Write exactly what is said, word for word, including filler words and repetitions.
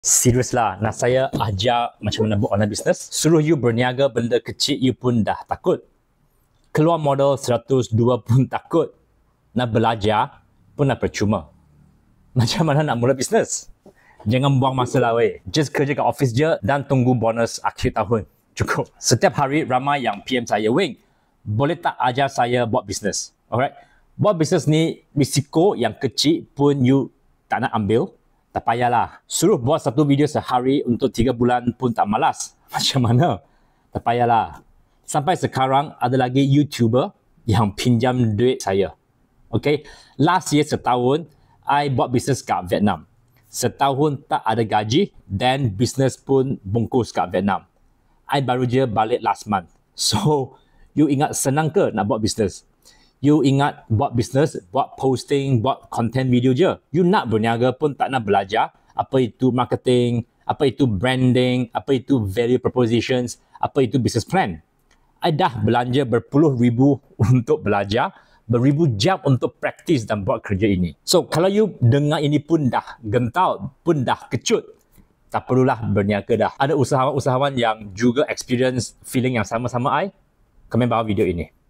Serius lah, nak saya ajar macam mana buat online business. Suruh you berniaga benda kecil, you pun dah takut. Keluar modal seratus dua pun takut. Nak belajar pun dah percuma. Macam mana nak mula bisnes? Jangan buang masa lah weh. Just kerja kat office je dan tunggu bonus akhir tahun. Cukup. Setiap hari ramai yang P M saya, Weng, boleh tak ajar saya buat bisnes? Alright. Buat bisnes ni risiko yang kecil pun you tak nak ambil. Tak payahlah. Suruh buat satu video sehari untuk tiga bulan pun tak malas. Macam mana? Tak payahlah. Sampai sekarang ada lagi YouTuber yang pinjam duit saya. Okay. Last year setahun, I buat bisnes kat Vietnam. Setahun tak ada gaji dan bisnes pun bungkus kat Vietnam. I baru je balik last month. So, you ingat senang ke nak buat bisnes? You ingat buat bisnes, buat posting, buat content video je. You nak berniaga pun tak nak belajar apa itu marketing, apa itu branding, apa itu value propositions, apa itu business plan. I dah belanja berpuluh ribu untuk belajar, beribu jam untuk praktis dan buat kerja ini. So, kalau you dengar ini pun dah gentau, pun dah kecut, tak perlulah berniaga dah. Ada usahawan-usahawan yang juga experience feeling yang sama-sama I? Komen bawah video ini.